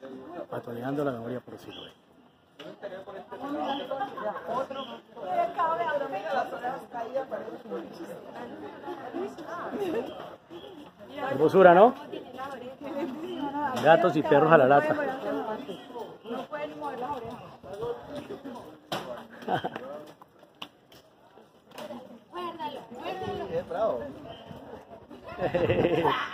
Patoneando la memoria por Siloé. Hermosura, ¿no? Gatos y perros a la lata. No pueden ni mover las orejas. Muérdalo, muérdalo. Es bravo.